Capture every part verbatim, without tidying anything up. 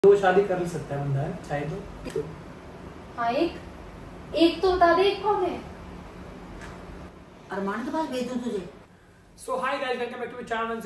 दो शादी कर सकता है बंदा, है चाहे तो। हाँ एक एक तो बता दे, एक कौन है? अरमान के पास भेज दूं तुझे। So hi guys, welcome back to channel.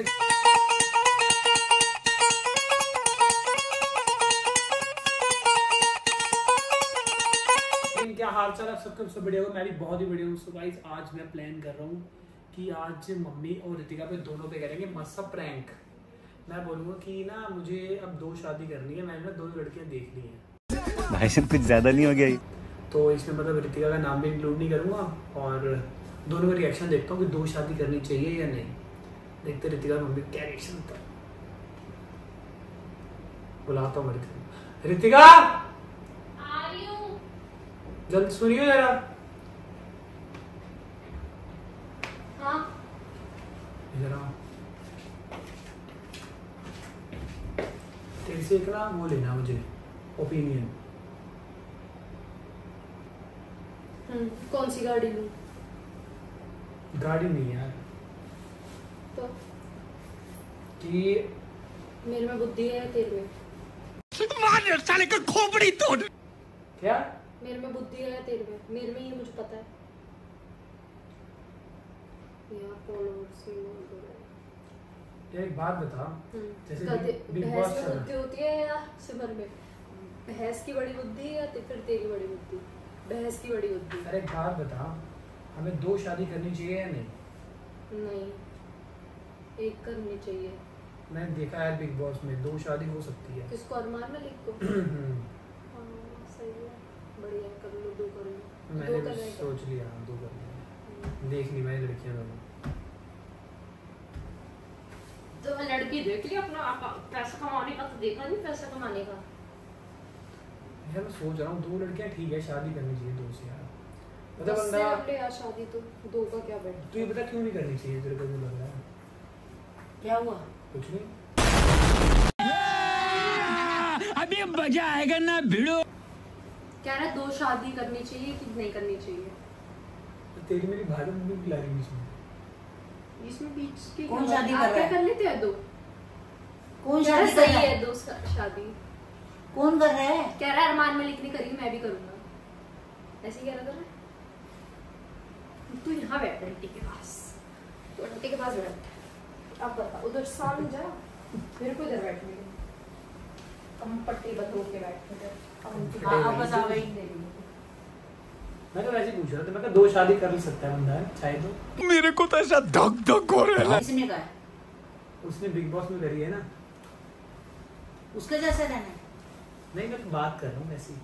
क्या हाल चाल है सबके? सब बढ़िया हो? मैं भी बहुत ही बढ़िया हूँ। सो गाइस, आज मैं प्लान कर रहा हूँ कि आज मम्मी और रितिका पे दोनों पे करेंगे मस्त सा प्रैंक। मैं बोलूँगा कि ना मुझे अब दो शादी करनी है, मैंने ना दोनों लड़कियाँ देख ली हैं। भाई साहब कुछ ज्यादा नहीं हो गया? तो इसमें मतलब रितिका का नाम भी इंक्लूड नहीं करूँगा और दोनों का रिएक्शन देखता हूँ कि दो शादी करनी चाहिए या नहीं। देखते रितिका मम्मी क्या रिएक्शन होता है। बुलाता हूँ रितिका। रितिका आ रही हूँ। जल्द सुनियो जरा। हाँ जरा तेरे से एक ना वो लेना मुझे ओपिनियन। हम्म कौन सी गाड़ी लूँ? गाड़ी नहीं यार, तो कि मेरे में बुद्धि है, तेरे में मार साले का खोपड़ी तोड़। क्या? मेरे में बुद्धि है, तेरे में मेरे में ही मुझे पता है यार। फॉलोअर्स में एक बात बता, जैसे बिग भैंस बॉस में चल बुद्धि होती है या सिमर में? भैंस की बड़ी बुद्धि या फिर तेरी बड़ी बुद्धि? भैंस की बड़ी बुद्धि। अरे एक बात बता, हमें दो शादी करनी चाहिए या नहीं? नहीं, एक करनी चाहिए। मैंने देखा है बिग बॉस में दो शादी हो सकती है। किसको? अरमान मलिक को? हाँ सही है, बढ़िया, कर लो, दो कर लो। मैंने दो भी सोच लिया दो कर लिया, देख ली मैंने लड़कियां दोनों। तो लड़की देख ली, अपना पैसा कमाने का तो देखा नहीं, पैसा कमाने का। यार मैं सोच रहा हूँ दो लड़कियां ठीक है, शादी करनी चाहिए दो से यार। पता दस से बंदा कर ले यार शादी, तो दो का क्या बैठ। तू ये पता क्यों नहीं करनी चाहिए तेरे को? लग रहा है क्या हुआ? कुछ नहीं, अभी मजा आएगा ना भिड़ो। कह रहा दो शादी करनी चाहिए कि नहीं करनी चाहिए? तेरी मेरी भाभी मम्मी बुला रही है इसमें बीच की कौन शादी कर आप रहा क्या है? कर लेते हैं दो? कौन कह रहा शादी कर सही रहा है? है दो शा- शादी। कौन कर रहा है? कह रहा है अरमान मलिक ने करी, मैं भी करूंगा। ऐसे ही कह रहा था ना। तू यहाँ बैठ आंटी के पास, तो आंटी के पास बैठ। अब बता, उधर सामने जा, मेरे को इधर बैठने दे। हम पट्टी बंद होके बैठते थे। हाँ अब बता भाई। मैं तो वैसे ही पूछ रहा था, मैं कहा दो शादी कर सकता है बंदा, है चाहे तो। मेरे को तो ऐसा धक धक हो रहा है। किसने कहा? उसने बिग बॉस में करी है ना। उसके जैसे रहना है? नहीं मैं तो बात कर रहा हूँ वैसे ही।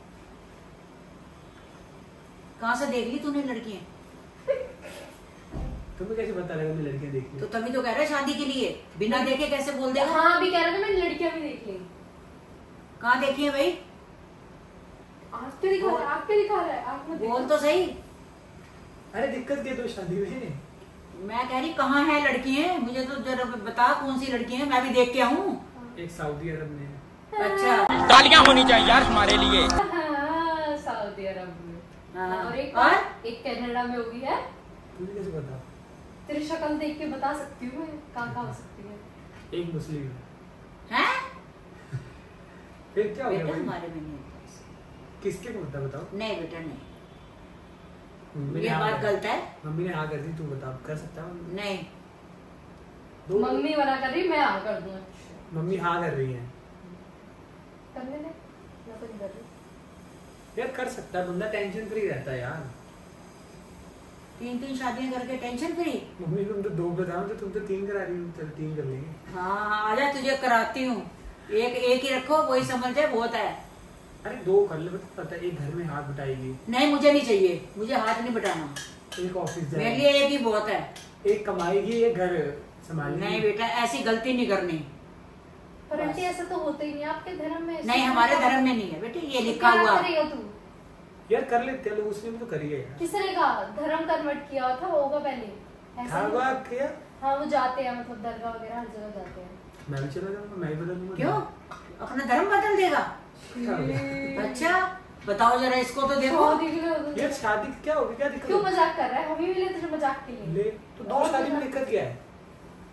कहाँ से देख ली तूने लड़कियां? तुम्हें कैसे पता लगा मैं लड़कियां देखी? तो तभी तो कह रहा है शादी के लिए, बिना देखे कैसे बोल देगा? हाँ अभी कह रहा था मैंने लड़कियां भी देख ली। कहाँ देखी है भाई? आँख पे दिखा रहा है, आँख पे दिखा रहा है, आँख में बोल दिखा। तो सही। अरे दिक्कत क्या दो शादी में? मैं कह रही कहाँ है लड़कियां, मुझे तो जरा बता कौन सी लड़की है, मैं भी देख के आऊँ। एक सऊदी अरब में। अच्छा, तालियां होनी चाहिए यार हमारे लिए। हाँ, सऊदी अरब में। हाँ, और एक और? एक कनाडा में होगी है। तुझे कैसे पता? तेरी शक्ल देख के बता सकती हूँ मैं कहाँ कहाँ हो सकती है। एक मुस्लिम हैं? फिर क्या हो गया बेटा भाई? हमारे में नहीं होता ऐसे। किसके को बता बताओ। नहीं बेटा नहीं, मम्मी ने ये हाँ बात कर- गलत है। मम्मी ने हाँ कर दी, तू बता कर सकता है? नहीं, दो मम्मी मना कर रही, मैं हाँ कर दूँ। मम्मी हाँ कर रही है करने दे, मैं तो नहीं कर रही। यार, कर सकता है बंदा, टेंशन फ्री रहता है यार। तीन तीन शादियां करके टेंशन फ्री। मम्मी तुम तो दो बताओ, तो तुम तो तीन करा रही हो। चल तीन कर लेंगे। हाँ आजा तुझे कराती हूँ, एक एक ही रखो, वही समझ जाए बहुत है। अरे दो कर ले, पता है एक घर में हाथ बटाएगी, नहीं मुझे नहीं चाहिए, मुझे हाथ नहीं बटाना, एक ऑफिस मेरे जाएगी, लिए एक ही बहुत है। एक कमाएगी, एक घर संभालेगी। नहीं बेटा ऐसी गलती नहीं करनी। पर आंटी ऐसा तो होता ही नहीं आपके धर्म में। नहीं हमारे धर्म में नहीं है बेटे, ये लिखा क्या हुआ। करेगा तू? यार कर लेते हैं लोग, उसने भी तो करी है यार। किसने कहा? धर्म कन्वर्ट किया था होगा पहले। ऐसा हाँ नहीं। वाह किया। हाँ वो जाते हैं, मतलब दरगाह वगैरह हर जगह जाते हैं। मैं भी चला जाऊंगा, मैं भी बदल दूंगा। क्यों अपना धर्म बदल देगा? क्या हो गया? अच्छा बताओ जरा इसको तो देखो। शादी के लिए- यार शादी क्या होगी, क्या दिक्कत क्यों होगी? मजाक कर रहा है? हम ही मिले थे मजाक के लिए। ले तो दो शादी में दिक्कत क्या है?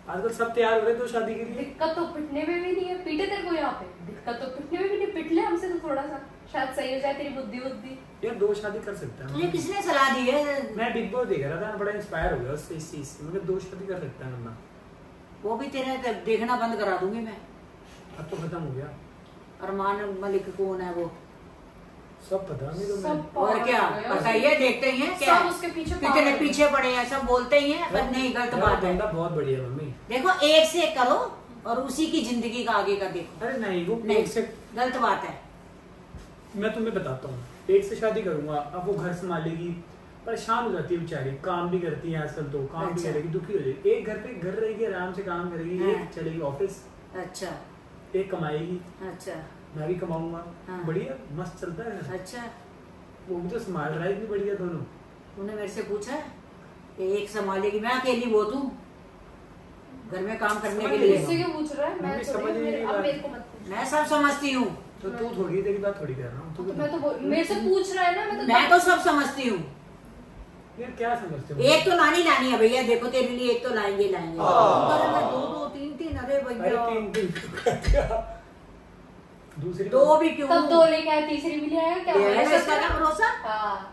आजकल सब तैयार हो रहे हैं तो शादी के लिए। दिक्कत तो पिटने में भी नहीं है, पीटे तेरे को यहाँ पे, दिक्कत तो पिटने में भी नहीं, पिट ले हमसे तो थोड़ा सा, शायद सही हो जाए तेरी बुद्धि बुद्धि। यार दो शादी कर सकते हैं। तुझे किसने सलाह दी है? मैं बिग बॉस देख रहा था, बड़ा इंस्पायर हो गया उससे इस चीज से। मतलब दो शादी कर सकते हैं वरना। वो भी तेरे देखना बंद करा दूंगी मैं। अब तो खत्म हो गया। अरमान मलिक कौन है वो? सब पता नहीं तो मैं। सब और क्या बताइए, देखते ही हैं क्या सब उसके पीछे कितने पागल पीछे पड़े हैं, सब बोलते ही हैं, पर नहीं गलत यार, बात है। बंदा बहुत बढ़िया मम्मी। देखो एक से एक करो और उसी की जिंदगी का आगे का देखो। अरे नहीं वो नहीं एक से गलत बात है। मैं तुम्हें बताता हूँ, एक से शादी करूंगा, अब वो घर संभालेगी, परेशान हो जाती है बेचारी, काम भी करती है आजकल तो, काम भी अच्छा। करेगी, दुखी हो जाएगी। एक घर पे घर रहेगी, आराम से काम करेगी, हाँ। एक चलेगी ऑफिस, अच्छा एक कमाएगी, अच्छा मैं भी कमाऊंगा। हाँ। बढ़िया मस्त चलता है घर। अच्छा। वो भी तो संभाल रहा है इतनी बढ़िया दोनों। तूने मेरे से पूछा है कि एक संभालेगी, मैं अकेली वो तू घर में काम करने के लिए? मुझसे क्यों पूछ रहा है? मैं मम्मी थोड़ी समझ नहीं मेरे- रही अब बात। मेरे को मत पूछ। मैं सब समझती हूँ। तो तू थोड़ी तेरी बात थोड़ी कर रहा हूँ। तो तू मैं तो बोल- मेरे से पूछ रहा है ना, मैं तो मैं तो सब समझती हूँ। यार क्या समझते हो? एक तो लानी लानी है भैया, देखो तेरे लिए एक तो लाएंगे लाएंगे। पर मैं दो दो तीन तीन, अरे अरे भैया तीन तीन दूसरी दो भी क्यों? तब दो लेके आया, तीसरी भी ले आया क्या? ये है ऐसा इसका क्या भरोसा? हाँ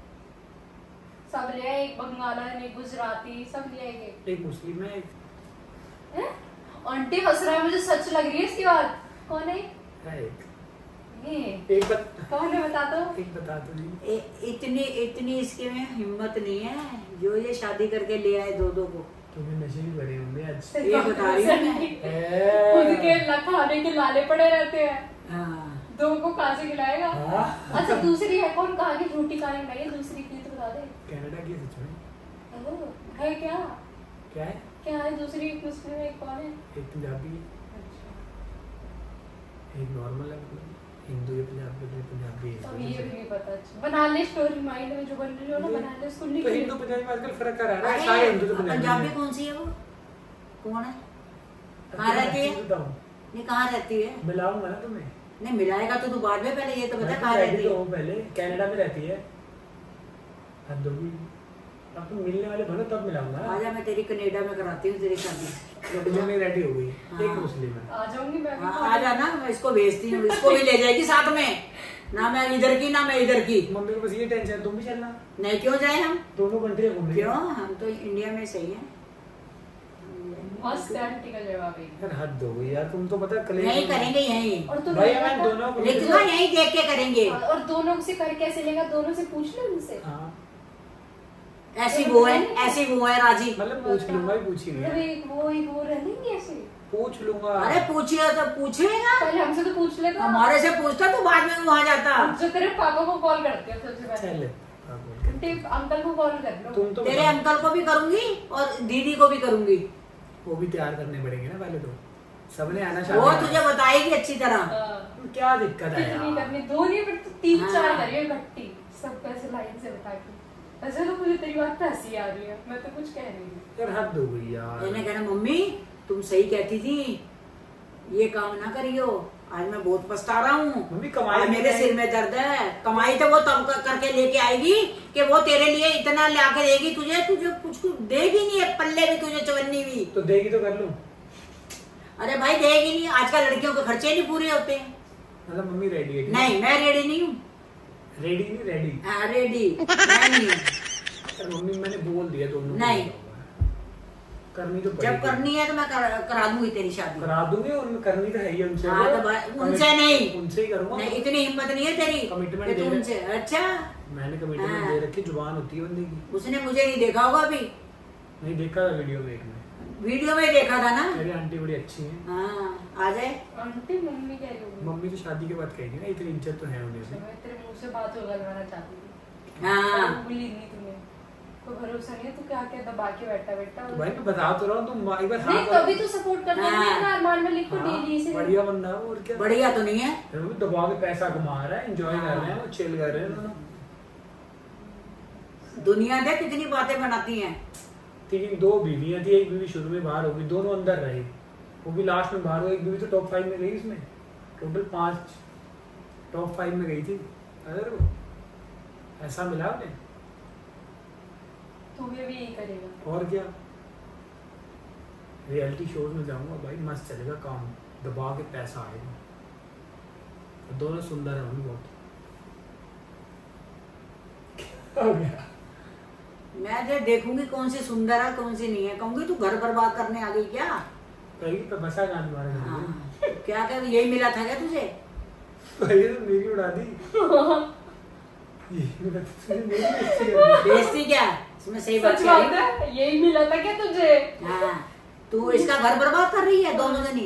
सब ले आए, एक बंगालन, एक गुजराती, सब ले आए। एक मुस्लिम है, एक हैं? आंटी हंस रहा है, मुझे सच लग रही है इसकी बात। कौन है है एक ये? एक बत, कौन है बता दो। एक बता तो नहीं। ए, इतनी इतनी इसके में हिम्मत नहीं है जो ये शादी करके ले आए दो दो को। तुम्हें नशे भी भरे होंगे आज। ये बता रही हूँ मैं। खुद के ला- खाने के लाले पड़े रहते हैं, हाँ। दो को कहाँ से खिलाएगा? हाँ। अच्छा दूसरी है कौन? कहाँ की झूठी कहानी बनाई है दूसरी की, तो बता दे। कनाडा की सच में। ओह, है क्या? क्या है? क्या है दूसरी? एक मुस्लिम है, एक कौन है? एक पंजाबी है, एक नॉर्मल है, मतलब हिंदू या पंजाबी है, पंजाबी है। अब ये भी नहीं पता। अच्छा बना ले स्टोरी, माइंड में जो बन रही हो ना बना ले, उसको लिख तो ले। हिंदू पंजाबी में आजकल फर्क कर रहा है। अरे, सारे हिंदू तो पंजाबी पंजाबी हैं। कौन सी है वो? कौन है? अब कहाँ मैं रहती है? सच बताऊं, नहीं कहाँ रहती है? मिलाऊंगा ना तुम्हें। नहीं मिलाएगा तो तू बाद में, पहले ये तो बता मैं कहाँ तो रहती तो है? हूँ पहले, कनाडा में रहती है। हद होगी। अब तुम मिलने वाले बनो तब मिलाऊंगा ना। आजा मैं तेरी कनेडा में कराती हूँ तेरी शादी। तो में रेडी हो गई। हाँ। एक मुस्लिम है। आ जाऊंगी मैं भी। हाँ, आ जाना, मैं इसको भेजती हूँ, इसको भी ले जाएगी साथ में। ना मैं इधर की ना मैं इधर की। मम्मी को बस ये टेंशन, तुम भी चलना। नहीं क्यों जाए हम? दोनों कंट्री घूमने। क्यों, हम तो इंडिया में सही है। मस्त आंटी का जवाब है। यार हद हो गई यार, तुम तो पता कले यही करेंगे यही। और तू भाई लोगों मैं को- दोनों को लेकिन ना यही देख के करेंगे। और दोनों से कर कैसे लेगा? दोनों से पूछ ले उनसे। हाँ ऐसी वो है, ऐसी वो है राजी। मतलब पूछ लूंगा, भी पूछी मतलब नहीं एक वो एक वो रहेंगे ऐसे। पूछ लूंगा। अरे पूछिए तो पूछेगा, पहले हमसे तो पूछ लेगा। हमारे से पूछता तो बाद में वहां जाता। जो तेरे पापा को कॉल करते हो सबसे पहले। चल आंटी अंकल को कॉल कर लो। तुम तो तेरे बताओ। अंकल को भी करूंगी और दीदी को भी करूंगी। वो भी तैयार करने पड़ेंगे ना पहले तो, सबने आना वो शादी तुझे बताएगी अच्छी तरह। हाँ। क्या दिक्कत है कितनी यार? करनी? दो नहीं पर तीन हाँ। चार करिए इकट्ठी, सब पैसे लाइन से बता के। ऐसे तो मुझे तेरी बात पे हंसी आ रही है, मैं तो कुछ कह रही हूँ। यार हद हो गई यार। मैंने कहना मम्मी तुम सही कहती थी, ये काम ना करियो, आज मैं बहुत पछता रहा हूँ। मम्मी कमाई आज मेरे सिर में दर्द है। कमाई तो वो तब कर- करके लेके आएगी कि वो तेरे लिए इतना ला के देगी, तुझे तुझे कुछ कुछ देगी नहीं, एक पल्ले भी तुझे चवन्नी भी। तो देगी तो कर लूं। अरे भाई देगी नहीं, आजकल लड़कियों के खर्चे नहीं पूरे होते हैं। मतलब मम्मी रेडी है? नहीं मैं रेडी नहीं हूँ। रेडी नहीं रेडी। हाँ रेडी मैं नहीं हूँ। यार मम्मी मैंने बोल दिया दोनों को। नहीं। करनी तो जब पड़ेगी। करनी है तो मैं कर, करा दूंगी तेरी शादी। करा दूंगी, उनमें करनी तो है ही उनसे। हाँ तो भाई, उनसे नहीं, उनसे ही करूंगा। नहीं इतनी हिम्मत नहीं है तेरी Commitment कि दे तू रहे- उनसे। अच्छा मैंने कमिटमेंट हाँ। दे रखी, जुबान होती है बंदे की। उसने मुझे नहीं देखा होगा अभी, नहीं देखा था वीडियो में एक में। वीडियो में देखा था ना। मेरी आंटी बड़ी अच्छी है। हाँ आ जाए। आंटी मम्मी कह रही होगी। मम्मी तो शादी के बाद कहेगी ना, इतनी इज्जत तो है उन्हें से। मैं तेरे मुंह से बात हो करवाना चाहती थी। हाँ पर बोली नहीं तुम्हें, कोई भरोसा नहीं है। तू क्या क्या दबा के बैठा बैठा तो भाई मैं बता तो रहा हूँ, तुम एक बार नहीं, हाँ तभी तो सपोर्ट करता हाँ। है ना। अरमान मलिक को हाँ, डेली से बढ़िया बंदा है वो, और क्या। बढ़िया तो नहीं है। वो दबा के पैसा कमा रहा है, एंजॉय कर रहे हैं, वो चिल कर रहे हैं दोनों। दुनिया देख कितनी बातें बनाती हैं। तीन दो बीवियां थी, एक बीवी शुरू में बाहर हो गई, दोनों अंदर रहे, वो भी लास्ट में बाहर हो गई। एक बीवी तो टॉप फाइव में गई, इसमें टोटल पांच टॉप फाइव में गई थी। अगर वो ऐसा मिला उन्हें, तुम्हें भी यही करेगा। और क्या। रियलिटी शोज में जाऊंगा भाई, मस्त चलेगा काम, दबा के पैसा आएगा। दोनों सुंदर है मम्मी बहुत। हो गया। मैं जो देखूंगी कौन सी सुंदर है कौन सी नहीं है, कहूंगी तू घर बर्बाद करने आ गई क्या? कहीं पे बसा गान मारे घर में। हाँ। क्या क्या यही मिला था क्या तुझे? भाई तो मेरी उड़ा दी। ये मेरा तुझे मेरी अच्छी कर दी। बेइज्जती क्या? इसमें सही बात सच क्या बात है, यही मिला था क्या तुझे? हाँ, तू इसका घर बर्बाद कर रही है दोनों जनी।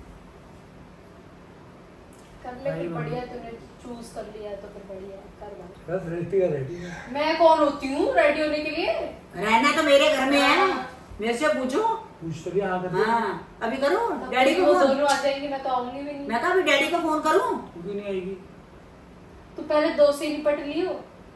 कर ले भाई फिर, मम्मी। बढ़िया तूने चूज कर लिया है तो फिर बढ़िया है, कर बात। बस रेडी का रेडी है। मैं कौन होती हूँ रेडी होने के लिए? रहना तो मेरे घर में है, मेरे से पूछो। पूछ तो भी हाँ कर दे। हाँ, अभी करूँ तब डैडी वो को फोन? दोनों आ जाएंगे, मैं तो आऊंगी भी नहीं। मैं कहा अभी डैडी को फोन करूँ? तू क्यों नहीं आएगी? तू पहले दो से निपट लियो,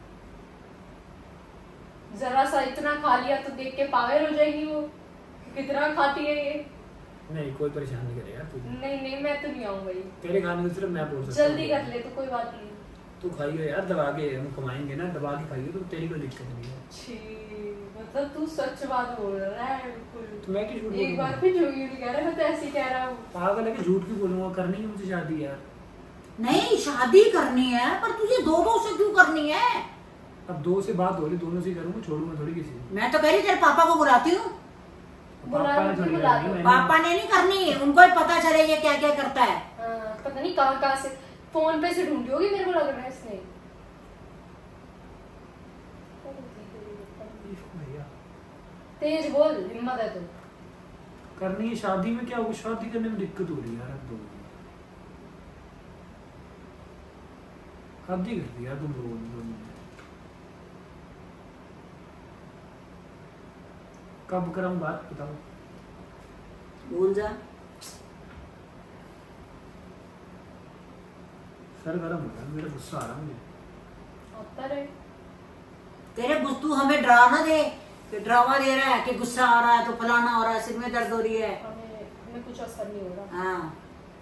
जरा सा इतना खा लिया तो देख के पागल हो जाएगी वो, कितना खाती है ये। नहीं कोई परेशान नहीं करेगा तू। नहीं नहीं, मैं तो नहीं आऊंगा ही। तेरे खाने को सिर्फ मैं बोल सकता हूँ। जल्दी कर ले तो कोई बात नहीं। तू खाइयो यार, दबा के हम कमाएंगे ना, दबा के खाइयो तो तेरी कोई दिक्कत नहीं है। छी, मतलब तू सच बात बोल रहा है बिल्कुल। तो मैं क्यों झूठ एक बार बोलूंगा? फिर झूठी नहीं कह रहा, मैं तो ऐसे ही कह रहा हूँ। पागल है कि झूठ क्यों बोलूंगा? करनी है मुझे शादी यार। नहीं शादी करनी है, पर तुझे दो दो से क्यों करनी है? अब दो से बात हो रही, दोनों से करूंगा, छोड़ूंगा थोड़ी किसी को। मैं तो कह रही तेरे पापा को बुलाती हूँ। बुला पापा ने लो, थोड़ी बुला करनी, लो। मैंने- पापा ने नहीं करनी, उनको ही पता चले ये क्या क्या करता है। हाँ, पता नहीं कहाँ कहाँ से फोन पे से ढूंढी होगी, मेरे को लग रहा है इसने। भैया तेज बोल, हिम्मत है तो। करनी है शादी में, क्या होगा? शादी करने में दिक्कत हो रही है यार। अब दो शादी कर दी यार तुम लोगों ने। कब कराऊं बात बताओ? भूल जा। सर गरम हो रहा है, मेरा गुस्सा आ रहा है मुझे। आता रहे। तेरे बुस्तू हमें डरा ना दे कि ड्रामा दे रहा है कि गुस्सा आ रहा है तो फलाना हो रहा है, सिर में दर्द हो रही है। हमें हमें कुछ असर नहीं हो रहा। हाँ,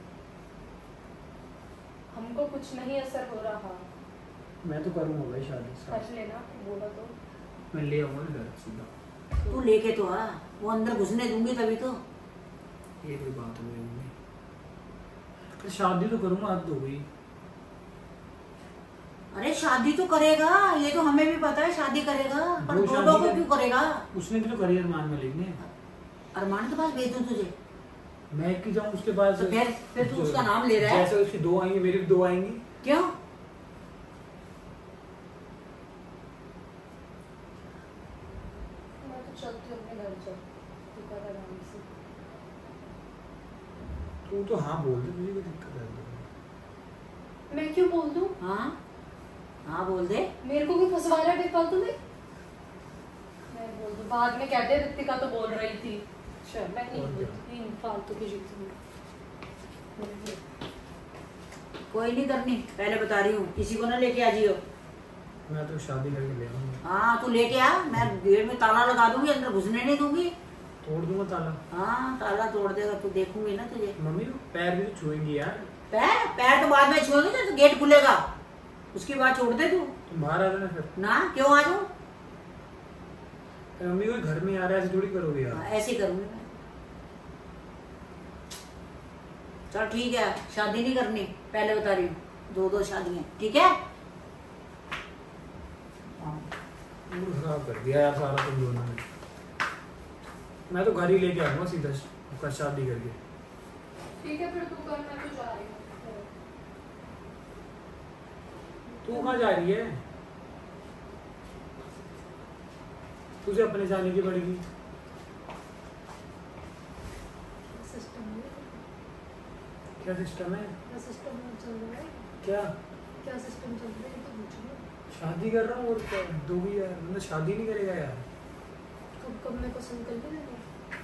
हमको कुछ नहीं असर हो रहा। मैं तो करूंगा भाई शादी साथ। कर लेना, बोला तो। मैं ले आऊंगा ना घर सीधा। तू लेके तो आ, वो अंदर घुसने दूंगी तभी तो। ये कोई बात नहीं होगी। तो शादी तो करूंगा, हद हो गई। अरे शादी तो करेगा, ये तो हमें भी पता है शादी करेगा, पर वो दो शादी दो को कर- क्यों करेगा? उसने भी तो करियर मान में लेने। अरमान के पास भेज दूं तुझे? मैं क्यों जाऊं उसके पास? तो फिर फिर तू उसका नाम ले रहा है? जैसे उसकी दो आएंगी मेरी भी दो आएंगी। क्यों? मैं तो चलती हूँ अपने घर, चल तू कर आराम से। तू तो हाँ बोल दे, मुझे कोई दिक्कत है। मैं क्यों बोल दूँ? हाँ हाँ बोल दे। मेरे को भी फंसवा रहा है बेफालतू में। मैं बोल दूँ, बाद में कहते हैं रितिका तो बोल रही थी। चल मैं नहीं और क्या? बोलती, नहीं फालतू की जुगती। कोई नहीं करनी, पहले बता रही हूँ, किसी को ना लेके आ जियो। मैं तो शादी करके ले आऊंगा। हाँ तू लेके आ, मैं गेट में ताला लगा दूंगी, अंदर घुसने नहीं दूंगी। तोड़ दूंगा ताला। हाँ ताला तोड़ देगा तो देखूंगी ना तुझे। मम्मी तो पैर भी तो छुएंगी यार। पैर पैर तो बाद में छुएंगे ना, तो गेट खुलेगा उसके बाद छोड़ दे तू। तुम बाहर आ जाना फिर। ना क्यों आ जाऊं? मम्मी कोई घर में आ रहा है, ऐसे थोड़ी करोगे यार। हाँ, ऐसे ही करूंगी मैं। चल ठीक है, शादी नहीं करनी, पहले बता रही हूँ, दो दो शादियां, ठीक है? मूड खराब कर दिया यार सारा तुम दोनों ने। मैं तो घर ही लेके आऊंगा सीधा उसका शादी करके। ठीक है फिर तू कर, मैं तो जा रही हूँ। तू कहाँ जा रही है? तुझे अपने जाने की पड़ेगी। सिस्टम है, क्या सिस्टम है? क्या सिस्टम चल रहा है? क्या क्या सिस्टम चल रहा है तो पूछ लो। शादी कर रहा हूँ और क्या दो भी यार, मतलब शादी नहीं करेगा यार। कब कब मेरे को संकल्प नहीं लगा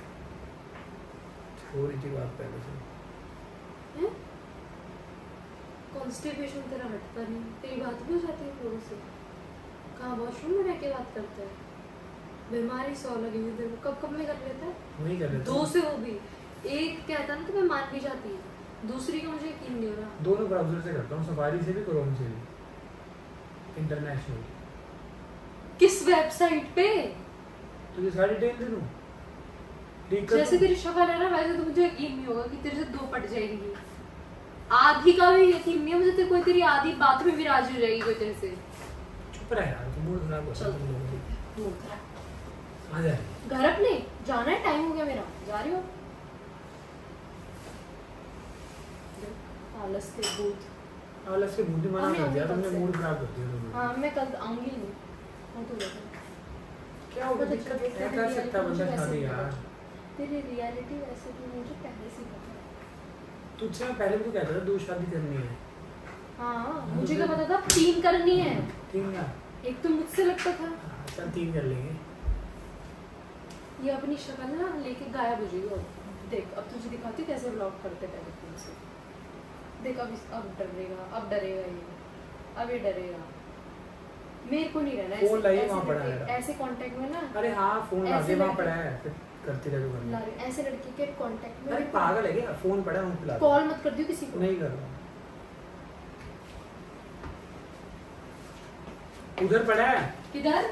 हो रही थी बात पहले से। है? कॉन्स्टिपेशन तेरा हटता नहीं, तेरी बात भी हो जाती है लोगों से। कहाँ वॉशरूम में रह के बात करता है? बीमारी सौ लगी हुई तेरे को, कब कब में कर लेता है? वही कर रहे थे। दो से वो भी, एक कहता ना तो मैं मान भी जाती है, दूसरी का मुझे यकीन नहीं हो रहा। दोनों ब्राउजर से करता हूँ, सफारी से भी क्रोम से भी, इंटरनेशनल। किस वेबसाइट पे? तुझे सारी डिटेल दे दूँ? जैसे तेरी शक्ल है ना वैसे तो मुझे यकीन नहीं होगा कि तेरे से दो पट जाएंगी। आधी का भी यकीन नहीं है मुझे, तो कोई तेरी आधी बात में भी राजी हो जाएगी कोई तेरे से। चुप रह यार, तुम मूड खराब हो चल आ जा घर अपने जाना है, टाइम हो गया मेरा, जा रही हो। आलस के भूत, आलस से भूत मना कर दिया तुमने, मूड खराब कर दिया तुमने। हाँ मैं कल आऊंगी नहीं, मैं तो बता क्या हो दिक्कत है, क्या कर सकता बंदा शादी यार। तेरी रियलिटी वैसे भी मुझे पहले से पता है। तुझसे मैं पहले भी तो कहता था दो शादी करनी है। हाँ मुझे क्या पता था तीन करनी है। तीन ना, एक तो मुझसे लगता था। चल तीन कर लेंगे। ये अपनी शक्ल ना लेके गायब हो जाएगी। अब देख, अब तुझे दिखाती हूँ कैसे व्लॉग करते पहले दिन से। देख अब इस- अब डरेगा, अब डरेगा ये, अब ये डरेगा। मेरे को नहीं रहना फोन लाइए ऐसे, वहाँ पड़ा ऐसे, है। ऐसे कांटेक्ट में ना। अरे हाँ फोन ऐसे लाके वहाँ लड़के- पड़ा है, फिर करती रह जो ला करना। रही हूँ, ऐसे लड़की के कांटेक्ट अरे में पागल है क्या, फोन पड़ा है वहाँ पे ला दो। कॉल मत कर दियो किसी को। नहीं कर रहा, उधर पड़ा है किधर?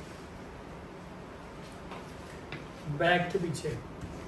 बैग के पीछे।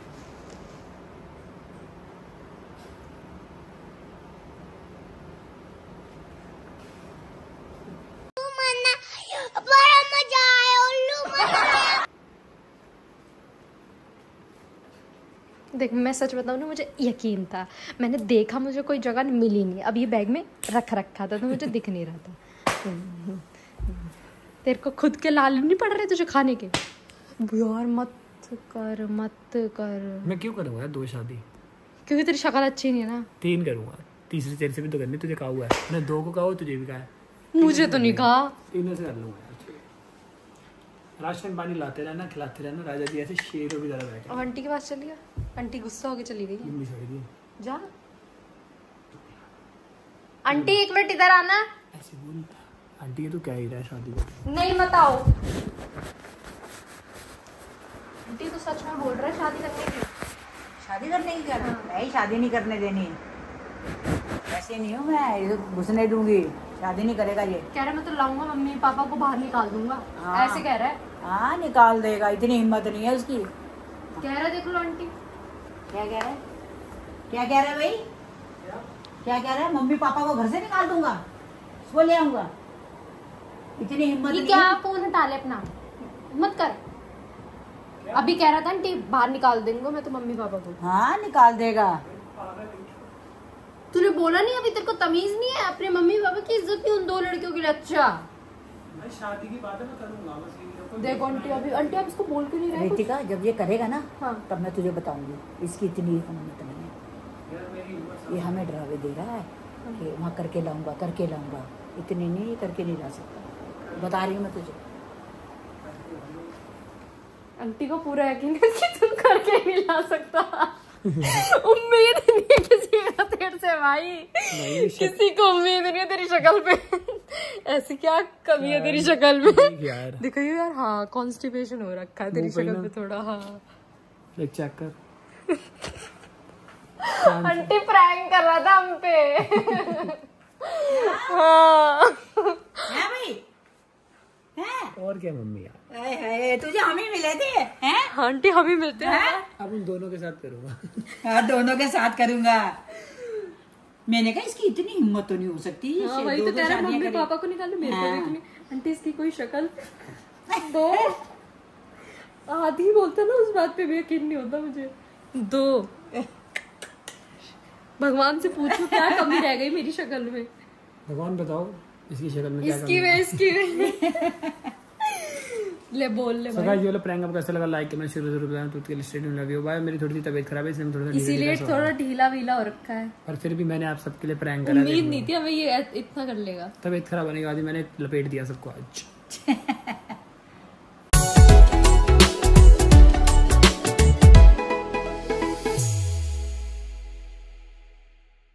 देख मैं सच बताऊँ ना, मुझे यकीन था, मैंने देखा मुझे कोई जगह मिली नहीं। अब ये बैग में रख रखा था तो मुझे दिख नहीं रहा था। तेरे को खुद के लाल नहीं पड़ रहे तुझे खाने के? यार मत कर, मत कर। मैं क्यों करूँगा दो शादी? क्योंकि तेरी शक्ल अच्छी नहीं है ना। तीन करूँगा, तीसरी तेरे से भी तो करनी, तुझे कहा हुआ है। मैं दो को कहा, तुझे भी कहा है। मुझे तो नहीं कहा। तीनों से कर लूँगा यार। राशन पानी लाते रहना, खिलाते रहना, राजा जी ऐसे शेरों की तरह बैठे। और आंटी के पास चली गया? आंटी गुस्सा होके चली गई है। मम्मी छोड़ दी। जा आंटी एक मिनट इधर आना। ऐसे बोल, आंटी ये तो क्या ही रहा है शादी को। नहीं मत आओ। आंटी तो सच में बोल रहा है शादी करने की। शादी करने की क्या? नहीं शादी नहीं करने देनी, ऐसे नहीं हूँ मैं, ये घुसने दूंगी। शादी नहीं करेगा ये। कह रहा मैं तो लाऊंगा, मम्मी पापा को बाहर निकाल दूंगा। हाँ। ऐसे कह रहा है। हाँ निकाल देगा, इतनी हिम्मत नहीं है उसकी। कह रहा है देख लो आंटी। क्या कह रहा है? क्या कह रहा है भाई? क्या कह रहा है? मम्मी पापा को घर से निकाल दूंगा, उसको ले आऊंगा। इतनी हिम्मत ये नहीं क्या है। फोन हटा ले अपना, मत कर। अभी कह रहा था आंटी बाहर निकाल देंगे मैं तो मम्मी पापा को। हाँ निकाल देगा। तूने बोला नहीं अभी? तेरे को तमीज नहीं है? अपने मम्मी पापा की इज्जत नहीं उन दो लड़कियों के लिए। अच्छा मैं शादी की बात है, मैं करूँगा बस ये। देखो आंटी, अभी आंटी आप इसको बोल क्यों नहीं रहे कुछ? रितिका जब ये करेगा ना, हाँ। तब मैं तुझे बताऊंगी। इसकी इतनी हिम्मत नहीं है, यार मेरी उम्र ये हमें डरावे दे रहा है कि वहाँ करके लाऊंगा, करके लाऊंगा। इतनी नहीं, करके नहीं ला सकता, बता रही हूँ मैं तुझे। आंटी को पूरा यकीन है कि तुम करके नहीं ला सकता। उम्मीद नहीं है किसी का तेरे से भाई, किसी को उम्मीद नहीं है तेरी शक्ल पे। ऐसी क्या कमी है तेरी शक्ल में? यार देखो यार, हाँ कॉन्स्टिपेशन हो रखा है तेरी शक्ल पे थोड़ा। हाँ एक चेक कर। आंटी प्रैंक कर रहा था हम पे। हाँ है भाई? है? और क्या मम्मी यार, है, है, तुझे हम ही मिले थे हैं? आंटी हम ही मिलते हैं। अब उन दोनों के साथ करूँगा। हाँ दोनों के साथ करूंगा। मैंने कहा इसकी इतनी हिम्मत तो नहीं हो सकती। हाँ, दो वही तो दो कह रहा है, शादियां मम्मी करी। पापा को निकालो, मेरे को हाँ। देखने। आंटी इसकी कोई शक्ल दो। आधी बोलता ना, उस बात पे भी यकीन नहीं होता मुझे। दो भगवान से पूछो क्या कमी रह गई मेरी शक्ल में। भगवान बताओ इसकी शक्ल में क्या इसकी में इसकी में ले बोल ले सो भाई। गाइस ये वाला प्रैंक आपको कैसा लगा, लाइक करना शुरू जरूर करना। तो के स्टेट में लव यू बाय। मेरी थोड़ी सी तबीयत खराब है इसलिए मैं थोड़ा सा इसीलिए थोड़ा ढीला वीला हो रखा है। और फिर भी मैंने आप सबके लिए प्रैंक करा। उम्मीद नहीं थी हमें ये इतना कर लेगा। तबीयत खराब होने के बाद ही मैंने लपेट दिया सबको आज।